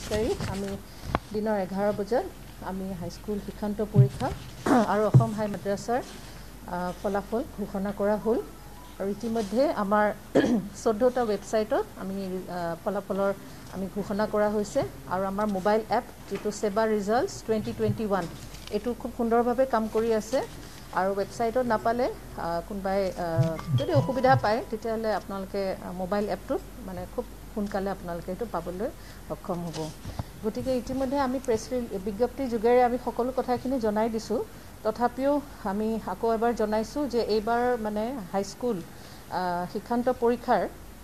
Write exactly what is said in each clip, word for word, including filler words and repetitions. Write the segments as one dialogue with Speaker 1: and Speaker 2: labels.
Speaker 1: তাৰিখ আমি দিনৰ এঘাৰ বজাত আমি হাইস্কুল শিক্ষান্ত পৰীক্ষা আৰু অসম হাই মাদ্ৰাছাৰ ফলাফল ঘোষণা কৰা হ'ল আৰু ইতিমধ্যে আমাৰ চৈধ্যটা ৱেবছাইটত আমি ফলাফলৰ আমি ঘোষণা কৰা হৈছে আৰু আমাৰ মোবাইল এপ যেটো সেবা ৰিজাল্টস twenty twenty-one এটো খুব সুন্দৰভাৱে কাম কৰি আছে আৰু ৱেবছাইটত নাপালে কোনবাই যদি অসুবিধা পায় তেতিয়াহলে আপোনালোকে মোবাইল এপটো মানে খুব সোনকালে আপোনালোকে এটো পাবলৈ সক্ষম হ'ব গতিকে ইতিমধ্যে আমি প্ৰেছ বিজ্ঞপ্তি যোগেৰে আমি সকলো কথাখিনি জনাই দিছো তথাপিও আমি আকৌ এবাৰ জনাইছো যে এইবাৰ মানে হাইস্কুল শিক্ষান্ত পৰীক্ষাৰ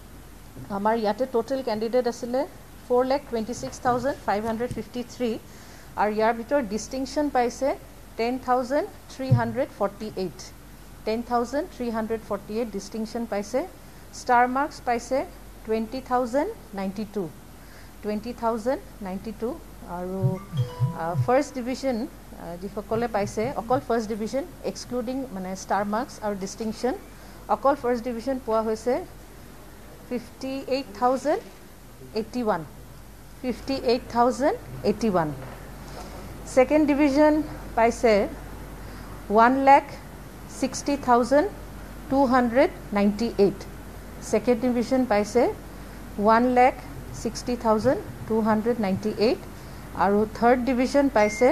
Speaker 1: আমাৰ ইয়াতে টোটাল ক্যান্ডিডেট আছিল four lakh twenty-six thousand five hundred fifty-three আৰু ইয়াৰ ভিতৰত ডিস্টিংশন পাইছে ten thousand three hundred forty-eight ten thousand three hundred forty-eight distinction পাইছে স্টাৰ মাৰ্কস পাইছে twenty thousand ninety-two twenty thousand ninety-two আৰু ফাৰ্স্ট ডিভিজন যিসকলে পাইছে অকল ফাৰ্স্ট ডিভিজন এক্সক্লুডিং মানে স্টাৰ মাৰ্কস আৰু ডিস্টিংশন অকল ফাৰ্স্ট ডিভিজন পোৱা হৈছে fifty-eight thousand eighty-one fifty-eight thousand eighty-one second division paise one lakh sixty thousand two hundred ninety-eight second division paise one lakh sixty thousand two hundred ninety-eight aru third division paise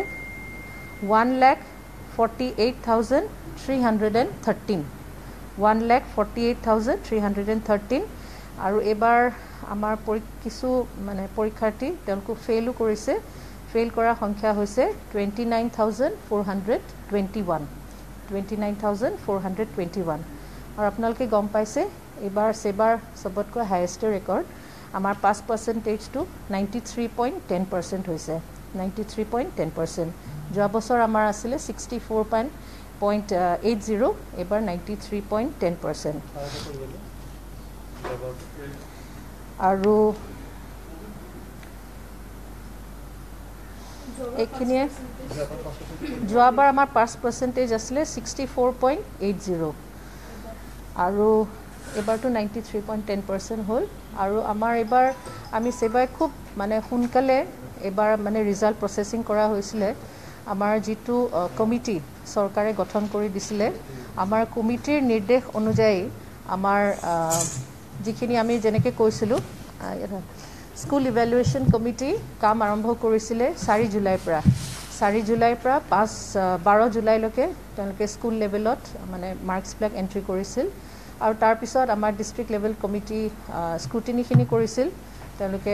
Speaker 1: one lakh forty-eight thousand three hundred thirteen one lakh forty-eight thousand three hundred thirteen আৰু এবাৰ আমাৰ কিছু মানে পৰীক্ষাৰ্থী তেওঁলোক ফেইলও কৰিছে fail কৰা সংখ্যা হৈছে twenty-nine thousand four hundred twenty-one twenty-nine thousand four hundred twenty-one আৰু আপোনালোকে গম পাইছে এবাৰ সেবাৰ সবতকৈ হাইয়েষ্ট ৰেকৰ্ড আমাৰ pass percentage to ninety-three point one zero percent হৈছে ninety-three point one zero percent যোৱা বছৰ আমাৰ আছিল sixty-four point eight zero এবাৰ ninety-three point one zero percent আৰু এখিনিয়ে যোৱাবাৰ আমাৰ পাস পার্সেন্টেজ আছিল sixty-four point eight zero আৰু এবাৰটো ninety-three point one zero percent হল আৰু আমাৰ এবাৰ আমি সেবাই খুব মানে সোনকালে এবাৰ মানে ৰিজাল্ট প্ৰসেসিং কৰা হৈছিল আমাৰ যেটো কমিটি চৰকাৰে গঠন কৰি দিছিলে আমাৰ কমিটিৰ নিৰ্দেশ অনুযায়ী আমাৰ যিখিনি আমি যেনেকৈ কৈছিলো স্কুল ইভালুৱেশ্যন কমিটি কাম আৰম্ভ কৰিছিলে চাৰি জুলাইৰ পৰা চাৰি জুলাইৰ পৰা পাঁচ বাৰ জুলাইলৈকে তেওঁলোকে স্কুল লেভেলত মানে মাৰ্কস ব্লক এন্ট্ৰি কৰিছিল আৰু তাৰ পিছত আমাৰ ডিস্ট্ৰিক্ট লেভেল কমিটি স্ক্ৰুটিনিখিনি কৰিছিল তেওঁলোকে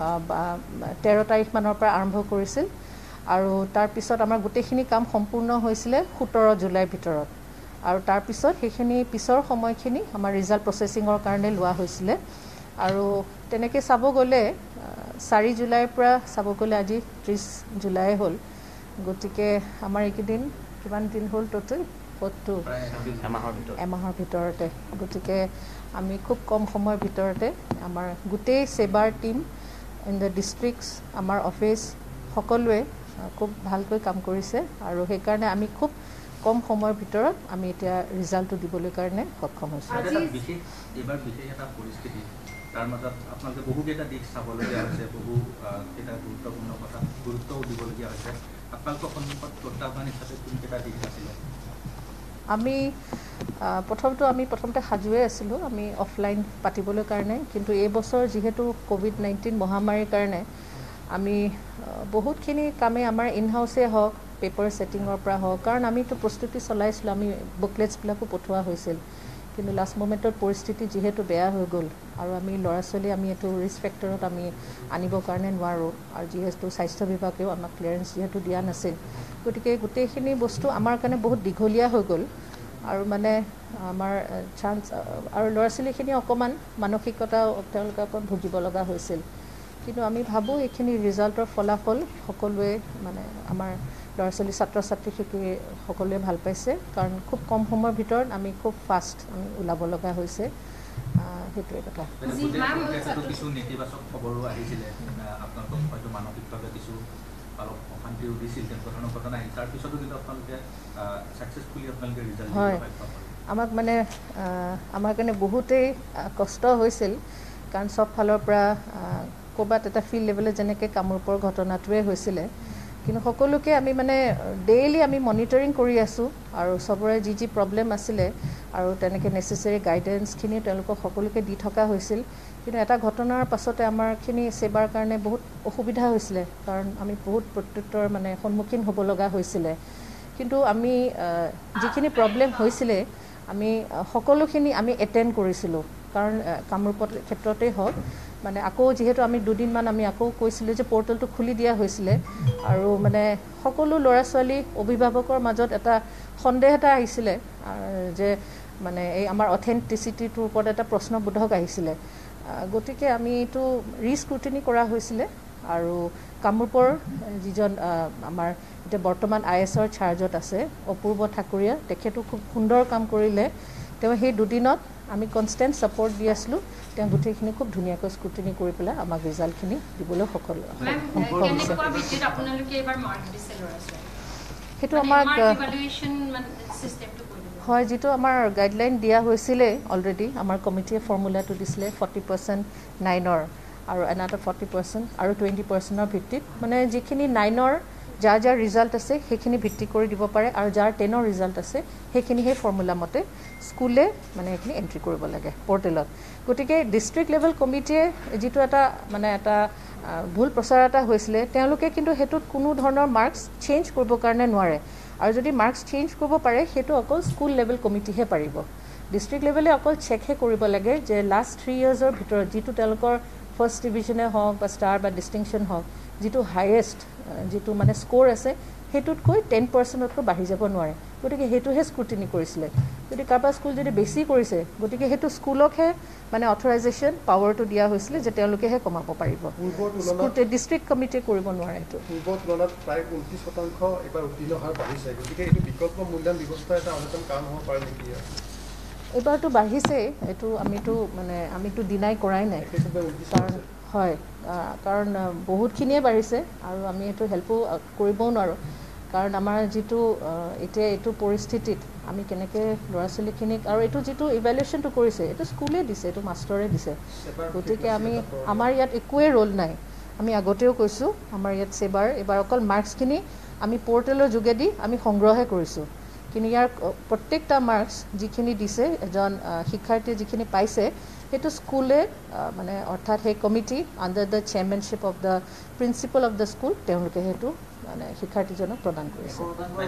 Speaker 1: তেৰ তাৰিখ মানৰ পৰা আৰম্ভ কৰিছিল আৰু তাৰ পিছত আমাৰ গোটেইখিনি কাম সম্পূৰ্ণ হৈছিল সোতৰ জুলাইৰ ভিতৰত আৰু তাৰ পিছত সেইখিনি পিছৰ সময়খিনি আমাৰ ৰিজাল্ট প্ৰসেসিংৰ কাৰণে লোৱা হৈছিল আৰু তেনেকৈ চাব গলে চাৰি জুলাইৰ পৰা চাব গলে আজি ত্ৰিশ জুলাই হ'ল গতিকে আমাৰ এইকেদিন কিমান দিন হ'ল টোটাল ফটো এমাহৰ ভিতৰতে গতিকে আমি খুব কম সময়ৰ ভিতৰতে আমাৰ গোটেই সেবাৰ টিম ইন দ্য ডিস্ট্ৰিক্টস আমাৰ অফিস সকলোৱে খুব ভালকৈ কাম কৰিছে আৰু সেই কাৰণে আমি খুব কম সময়ৰ ভিতৰত আমি এটা ৰিজাল্টটো দিবলৈ কাৰণে সক্ষম হৈছো
Speaker 2: আজি বিশেষ এবাৰ বিশেষ এটা পৰিস্থিতি তাৰ মাজত আপোনালোকে বহু কেইটা দিশ চাবলগীয়া হৈছে বহু এটা গুৰুত্বপূৰ্ণ কথা গুৰুত্বও দিবলগীয়া হৈছে আপোনালোকৰ সন্মুখত প্ৰত্যাহ্বান হিচাপে কোন কেইটা দিশ আছিল
Speaker 1: আমি প্ৰথমটো আমি প্ৰথমতে সাজুৱে আছিলো আমি অফলাইন পাতিবলৈ কাৰণে কিন্তু এই বছৰ যেহেতু কোভিড nineteen মহামাৰীৰ কাৰণে আমি বহুতখিনি কামে আমাৰ ইন হাউসে হওক পেপাৰ সেটিংৰ পৰা হওক কাৰণ আমি তো প্ৰস্তুতি চলাইছিল আমি বুকলেটস বিলাকো পঠোৱা হৈছিল কিন্তু লাষ্ট মোমেন্টৰ পৰিস্থিতি যেহেতু বেয়া হৈ গল আৰু আমি লৰাছলি আমি এটো ৰিস্ক ফেক্টৰত আমি আনিব কাৰণে নোৱাৰো আৰু যেহেতু স্বাস্থ্য বিভাগেও আমাক ক্লিয়াৰেন্স যেহেতু দিয়া নাছিল গতিকে গোটেইখিনি বস্তু আমাৰ কাৰণে বহুত দীঘলীয়া হৈ গল আৰু মানে আমাৰ চান্স আৰু লৰাছলিখিনি অকমান মানসিকতা তেওঁলোকক ভুগিব লগা হৈছিল কিন্তু আমি ভাবো এইখিনি ৰিজাল্টৰ ফলাফল সকলোৱে মানে আমাৰ লৰাছলি ছাত্ৰ ছাত্ৰী সকলোৱে ভাল পাইছে কাৰণ খুব কম সময়ৰ ভিতৰত আমি খুব ফাষ্ট আমি উলাব লগা হৈছে হেতুৱে কথা
Speaker 2: জি ম্যাম কিছু নেতিবাচক খবৰো আহিছিল আপোনালোকক হয়তো মানসিকভাৱে কিছু অলপ অশান্তি উঠিছিল তেনেকুৱা ঘটনা আহিল তাৰ পিছতো কিন্তু আপোনালোকে সাকসেসফুলি আপোনালোকে ৰিজাল্ট পাইছে
Speaker 1: আমাক মানে আমাৰ কাৰণে বহুতেই কষ্ট হৈছিল কাৰণ সব ফালৰ পৰা ক'ৰবাত এটা ফিল্ড লেভেলত যেনেকৈ কামৰূপৰ ঘটনাটোৱে হৈছিলে, কিন্তু সকলোকে আমি মানে ডেইলি আমি মনিটৰিং কৰি আছোঁ আৰু চবৰে যি যি প্ৰব্লেম আছিলে আৰু তেনেকৈ নেচেচেৰী গাইডেন্সখিনি তেওঁলোকক সকলোকে দি থকা হৈছিল। কিন্তু এটা ঘটনাৰ পাছতে আমাৰখিনি সেৱাৰ কাৰণে বহুত অসুবিধা হৈছিলে, কাৰণ আমি বহুত প্ৰত্যুত্তৰ মানে সন্মুখীন হ'ব লগা হৈছিলে। কিন্তু আমি যিখিনি প্ৰব্লেম হৈছিলে আমি সকলোখিনি আমি এটেণ্ড কৰিছিলোঁ, কাৰণ কামৰূপৰ ক্ষেত্ৰতেই হওক মানে আকৌ যিহেতু আমি দুদিনমান আমি আকৌ কৈছিলোঁ যে পৰ্টেলটো খুলি দিয়া হৈছিলে আৰু মানে সকলো ল'ৰা ছোৱালী অভিভাৱকৰ মাজত এটা সন্দেহ এটা আহিছিলে যে মানে এই আমাৰ অথেণ্টিচিটিটোৰ ওপৰত এটা প্ৰশ্নবোধক আহিছিলে। গতিকে আমি এইটো ৰিস্ক্ৰুটিনি কৰা হৈছিলে আৰু কামৰূপৰ যিজন আমাৰ এতিয়া বৰ্তমান আই এছৰ চাৰ্জত আছে অপূৰ্ব ঠাকুৰীয়া, তেখেতো খুব সুন্দৰ কাম কৰিলে। তেওঁ সেই দুদিনত আমি কনষ্টেণ্ট ছাপৰ্ট দি আছিলোঁ, তেওঁ গোটেইখিনি খুব ধুনীয়াকৈ স্ক্ৰুটিনি কৰি পেলাই আমাক ৰিজাল্টখিনি দিবলৈ সফল সেইটো আমাক হয়, যিটো আমাৰ গাইডলাইন দিয়া হৈছিলে অলৰেডি আমাৰ কমিটিয়ে ফৰ্মুলাটো দিছিলে ফৰ্টি পাৰ্চেণ্ট নাইনৰ আৰু এনাটা ফৰ্টি পাৰ্চেণ্ট আৰু টুৱেণ্টি পাৰ্চেণ্টৰ ভিত্তিত মানে যিখিনি নাইনৰ যাৰ যাৰ ৰিজাল্ট আছে সেইখিনি ভিত্তি কৰি দিব পাৰে আৰু যাৰ টেনৰ ৰিজাল্ট আছে সেইখিনি সেই ফৰ্মুলা মতে স্কুলে মানে সেইখিনি এণ্ট্ৰি কৰিব লাগে পৰ্টেলত। গতিকে ডিষ্ট্ৰিক্ট লেভেল কমিটিয়ে যিটো এটা মানে এটা ভুল প্ৰচাৰ এটা হৈছিলে, তেওঁলোকে কিন্তু সেইটোত কোনো ধৰণৰ মাৰ্কছ চেঞ্জ কৰিবৰ কাৰণে নোৱাৰে আৰু যদি মাৰ্কছ চেঞ্জ কৰিব পাৰে সেইটো অকল স্কুল লেভেল কমিটিহে পাৰিব। ডিষ্ট্ৰিক্ট লেভেলে অকল চেকহে কৰিব লাগে যে লাষ্ট থ্ৰী ইয়াৰ্ছৰ ভিতৰত যিটো তেওঁলোকৰ ফাৰ্ষ্ট ডিভিজনে হওক বা ষ্টাৰ বা ডিষ্টিংশ্যন হওক যিটো হায়েষ্ট যিটো মানে স্ক'ৰ আছে সেইটোতকৈ টেন পাৰ্চেণ্টতকৈ বাঢ়ি যাব নোৱাৰে। গতিকে সেইটোহে স্ক্ৰুটিনি কৰিছিলে। যদি কাৰোবাৰ স্কুল যদি বেছি কৰিছে গতিকে সেইটো স্কুলকহে মানে অথৰাইজেশ্যন পাৱাৰটো দিয়া হৈছিলে যে তেওঁলোকেহে কমাব পাৰিব, ডিষ্ট্ৰিক্ট কমিটিয়ে কৰিব নোৱাৰে। এইটো
Speaker 3: পূৰ্বৰ তুলনাত প্ৰায় ঊনত্ৰিছ শতাংশ এইবাৰ উত্তীৰ্ণ হাৰ বাঢ়িছে, গতিকে এইটো বিকল্প মূল্যায়ন ব্যৱস্থা এটা অন্যতম কাৰণ হ'ব পাৰে নেকি?
Speaker 1: এইবাৰতো বাঢ়িছেই, এইটো আমিতো মানে আমিতো ডিনাই কৰাই নাই, কাৰণ হয় কাৰণ বহুতখিনিয়ে বাঢ়িছে আৰু আমি এইটো হেল্পো কৰিবও নোৱাৰোঁ, কাৰণ আমাৰ যিটো এতিয়া এইটো পৰিস্থিতিত আমি কেনেকৈ ল'ৰা ছোৱালীখিনিক আৰু এইটো যিটো ইভেলুৱেশ্যনটো কৰিছে এইটো স্কুলে দিছে, এইটো মাষ্টৰে দিছে। গতিকে আমি আমাৰ ইয়াত একোৱেই ৰোল নাই। আমি আগতেও কৈছোঁ আমাৰ ইয়াত সেৱাৰ এইবাৰ অকল মাৰ্কছখিনি আমি পৰ্টেলৰ যোগেদি আমি সংগ্ৰহহে কৰিছোঁ, কিন্তু ইয়াৰ প্ৰত্যেকটা মাৰ্কছ যিখিনি দিছে এজন শিক্ষাৰ্থীয়ে যিখিনি পাইছে সেইটো স্কুলে মানে অৰ্থাৎ সেই committee under the chairmanship of the principal of the school তেওঁলোকে সেইটো মানে শিক্ষাৰ্থীজনক প্ৰদান কৰিছে।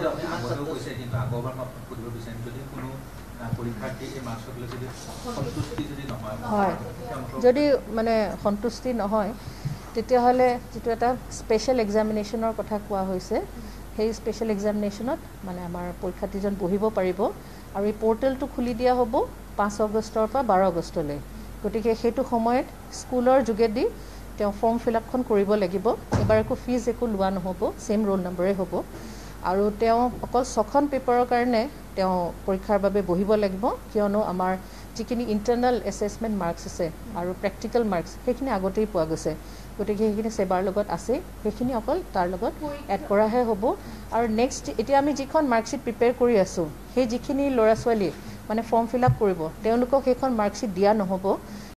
Speaker 1: হয়, যদি মানে সন্তুষ্টি নহয় তেতিয়াহ'লে যিটো এটা স্পেচিয়েল এক্সামিনেশ্যনৰ কথা কোৱা হৈছে সেই স্পেচিয়েল এক্সামিনেশ্যনত মানে আমাৰ পৰীক্ষাৰ্থীজন বহিব পাৰিব আৰু এই পৰ্টেলটো খুলি দিয়া হ'ব পাঁচ আগষ্টৰ পৰা বাৰ আগষ্টলৈ। গতিকে সেইটো সময়ত স্কুলৰ যোগেদি তেওঁ ফৰ্ম ফিল আপখন কৰিব লাগিব। এবাৰ একো ফিজ একো লোৱা নহ'ব, ছেইম ৰোল নম্বৰে হ'ব আৰু তেওঁ অকল ছখন পেপাৰৰ কাৰণে তেওঁ পৰীক্ষাৰ বাবে বহিব লাগিব, কিয়নো আমাৰ যিখিনি ইণ্টাৰনেল এছেছমেণ্ট মাৰ্কছ আছে আৰু প্ৰেক্টিকেল মাৰ্কছ সেইখিনি আগতেই পোৱা গৈছে। গতিকে সেইখিনি সেৱাৰ লগত আছে, সেইখিনি অকল তাৰ লগত এড কৰাহে হ'ব। আৰু নেক্সট এতিয়া আমি যিখন মাৰ্কশ্বিট প্ৰিপেয়াৰ কৰি আছোঁ সেই যিখিনি ল'ৰা ছোৱালী মানে ফৰ্ম ফিল আপ কৰিব তেওঁলোকক সেইখন মাৰ্কশ্বিট দিয়া নহ'ব,